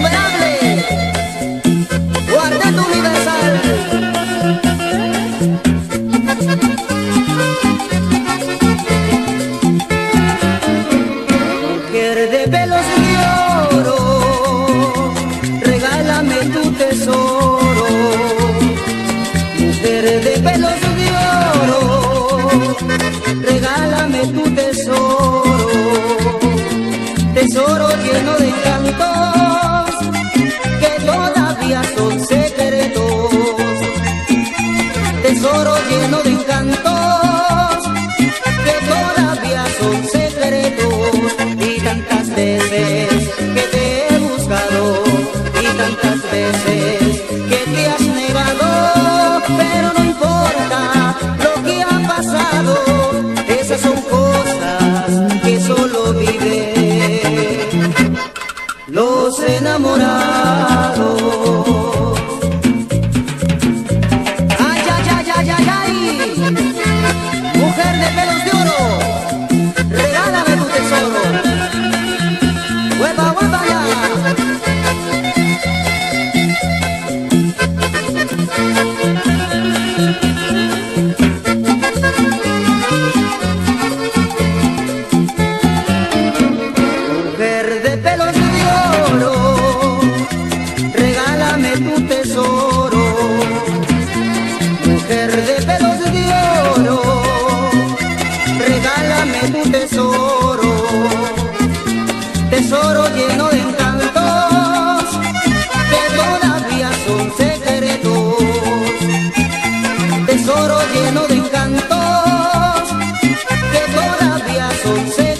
insuperable, Cuarteto Universal. Mujer de pelos de oro, regálame tu tesoro. Mujer de pelos de oro, regálame tu tesoro. Tesoro lleno de encantos que todavía son secretos. Tesoro lleno de encantos que todavía son secretos. Y tantas veces que te he buscado, y tantas veces que te has negado, pero no importa lo que ha pasado, esas son cosas que solo viven los enamorados. Ay, ay, ay, ay, ay, ay, mujer de pelos de oro, regálame tu tesoro. ¡Hueva, hueva ya! Mujer de pelos de oro, regálame tu tesoro. Mujer de pelos de oro, regálame tu tesoro. Tesoro lleno de encantos que todavía son secretos. Tesoro lleno de encantos que todavía son secretos.